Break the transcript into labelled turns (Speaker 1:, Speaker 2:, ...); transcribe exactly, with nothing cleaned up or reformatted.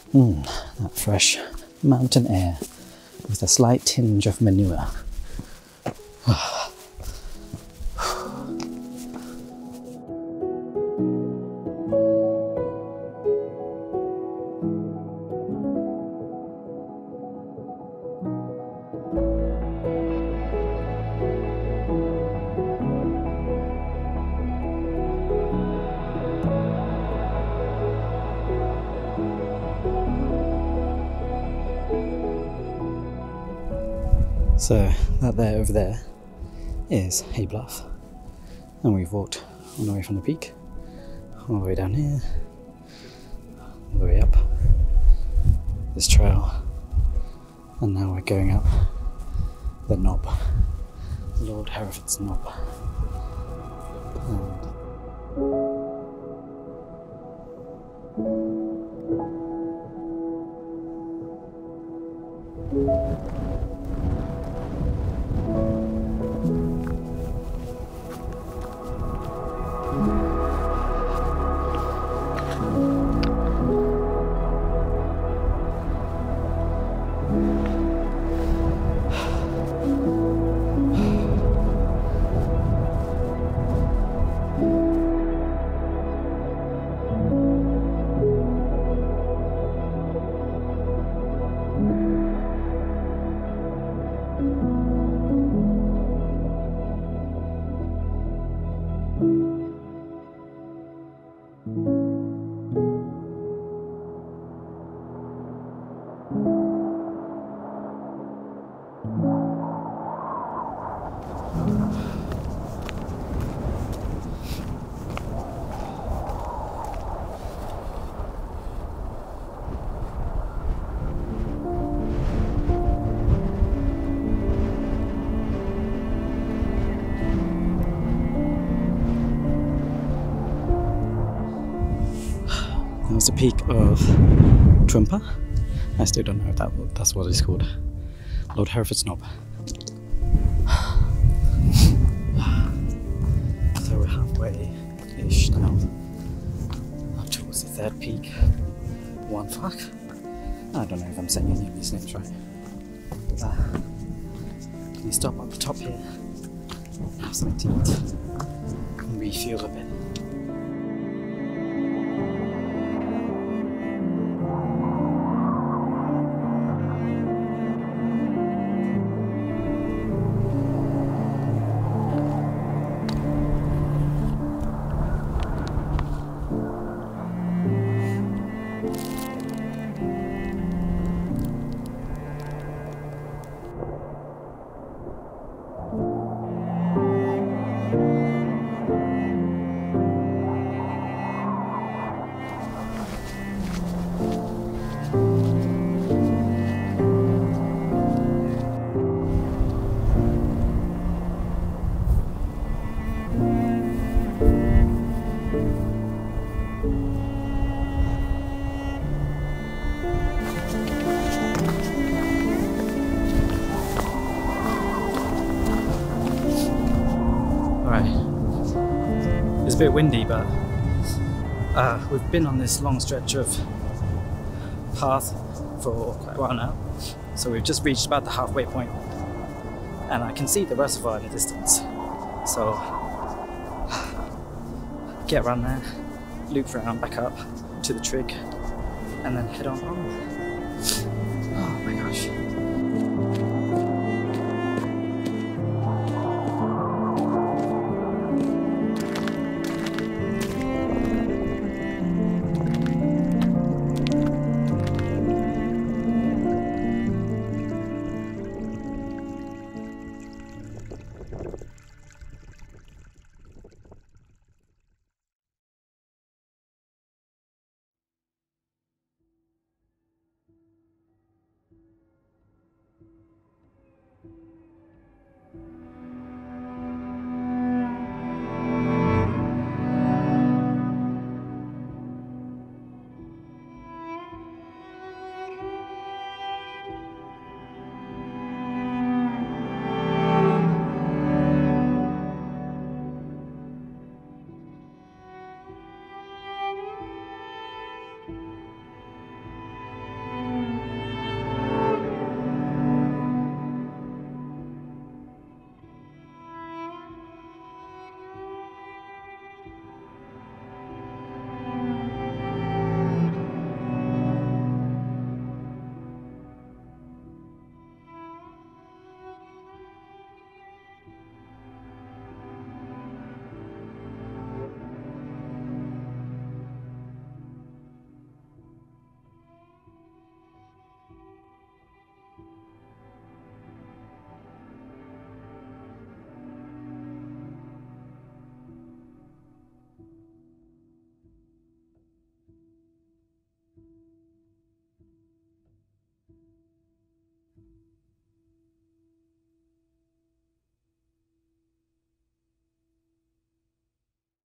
Speaker 1: Mmm, that fresh mountain air with a slight tinge of manure. So that there over there is Hay Bluff, and we've walked all the way from the peak, all the way down here, all the way up this trail, and now we're going up the knob, Lord Hereford's knob. And that was the peak of Twmpa. I still don't know if that, that's what it's called. Lord Hereford's knob. So we're halfway-ish now, up towards the third peak, Waun Fach. I don't know if I'm saying any of these names right. Uh, we stop at the top here, have something to eat, and refuel a bit. It's a bit windy, but uh, we've been on this long stretch of path for quite a while now, so we've just reached about the halfway point, and I can see the reservoir in the distance, so get around there, loop around back up to the trig, and then head on home.